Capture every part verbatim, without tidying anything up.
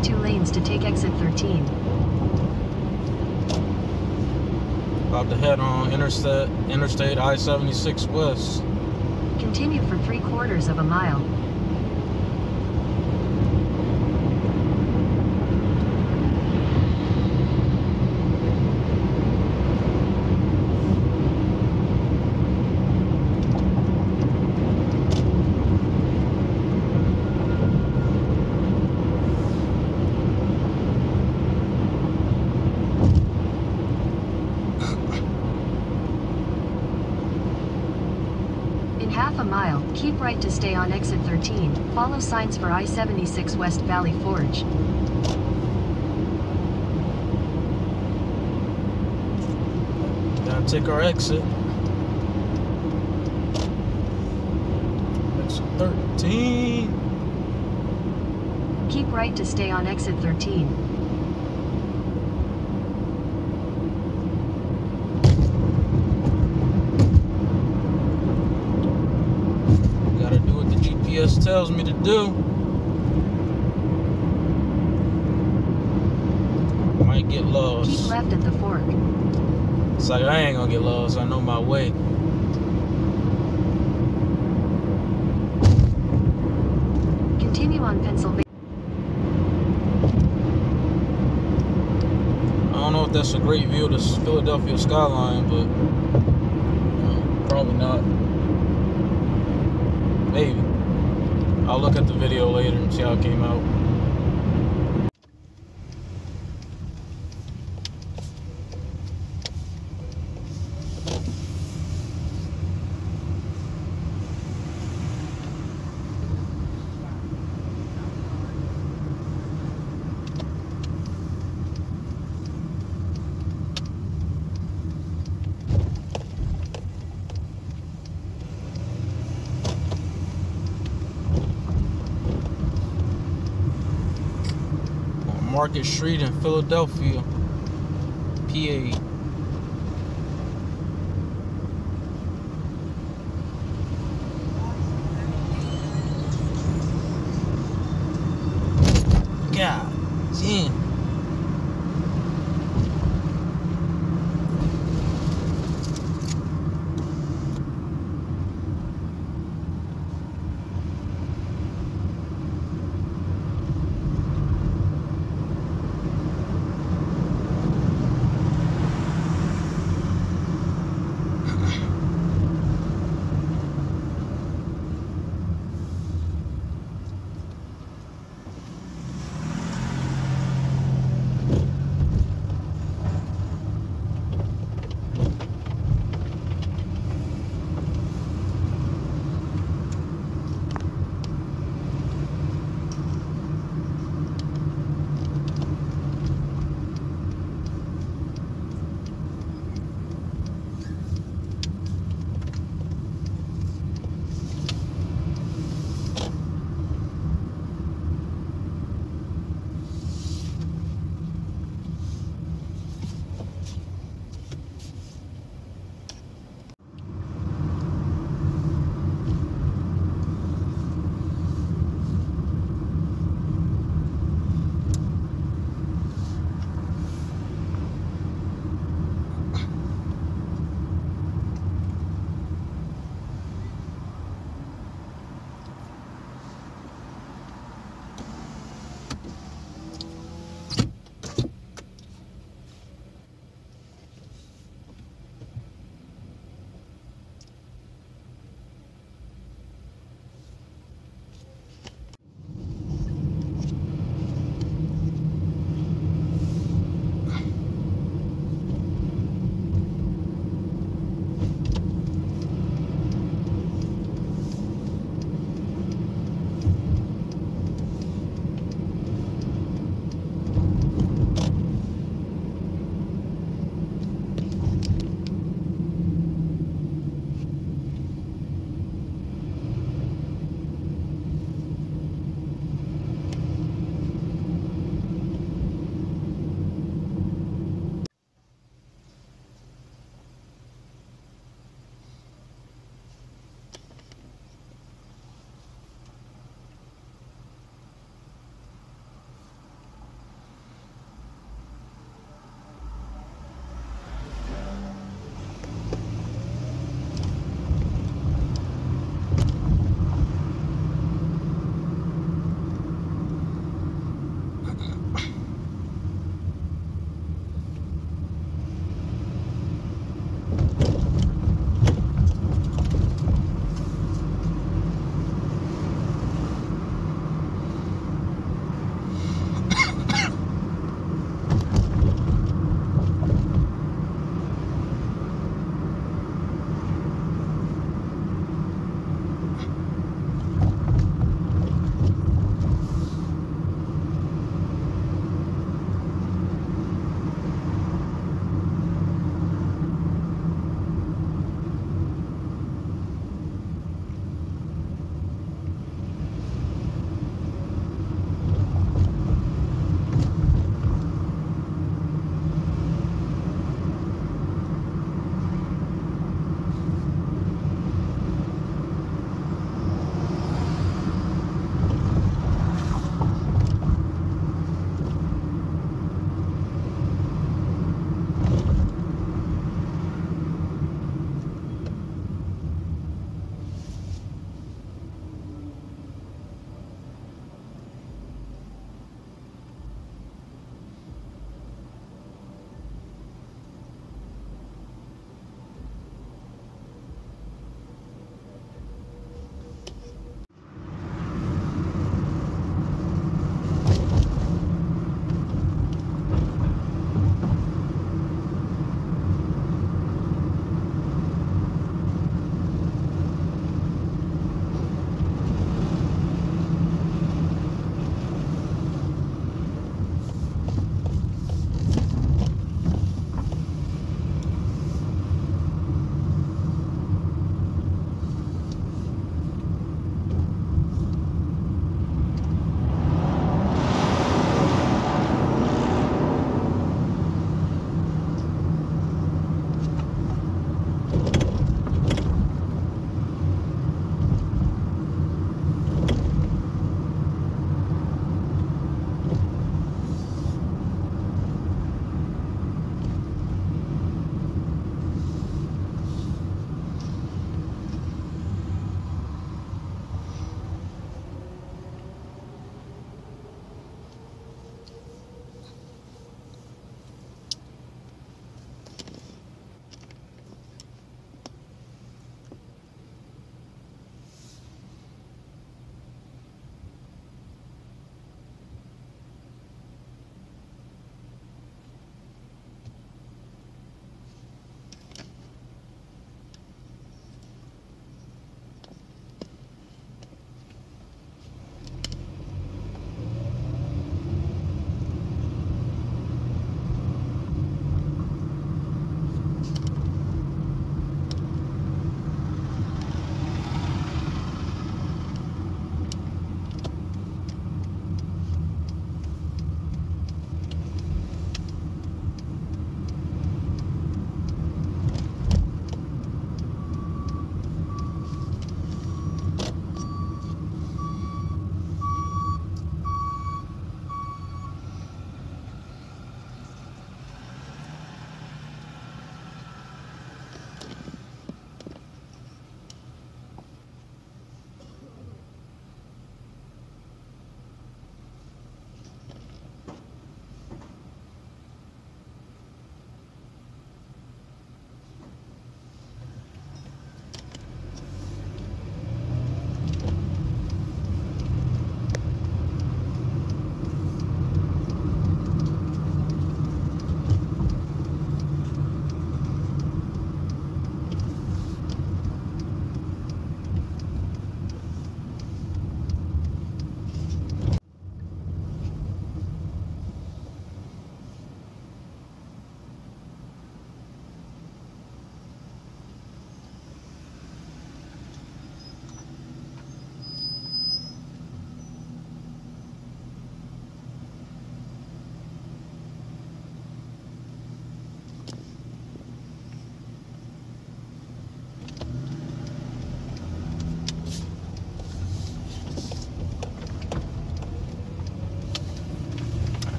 Take two lanes to take exit thirteen. About to head on Interstate, Interstate I seventy-six West. Continue for three quarters of a mile. Half a mile, keep right to stay on exit thirteen. Follow signs for I seventy-six West Valley Forge. Gotta take our exit. Exit thirteen. Keep right to stay on exit thirteen. G P S tells me to do. Might get lost. Keep left at the fork. It's like I ain't gonna get lost. I know my way. Continue on Pennsylvania. I don't know if that's a great view of the Philadelphia skyline, but uh, probably not. Maybe. I'll look at the video later and see how it came out. Market Street in Philadelphia, P A. God damn.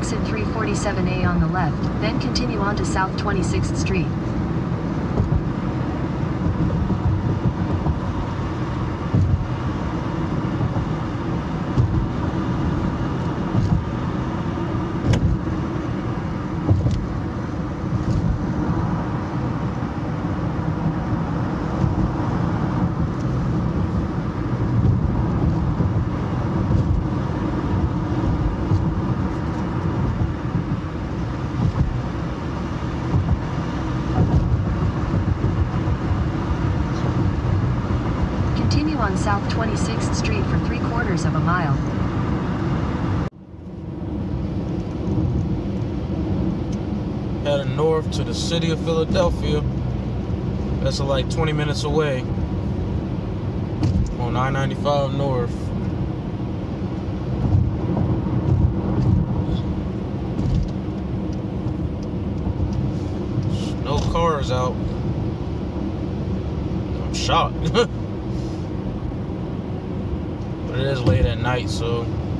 exit three forty-seven A on the left, then continue on to South twenty-sixth Street. On South twenty-sixth Street for three quarters of a mile. Heading north to the city of Philadelphia. That's like twenty minutes away on I ninety-five North. No cars out. I'm shocked. But it is late at night, so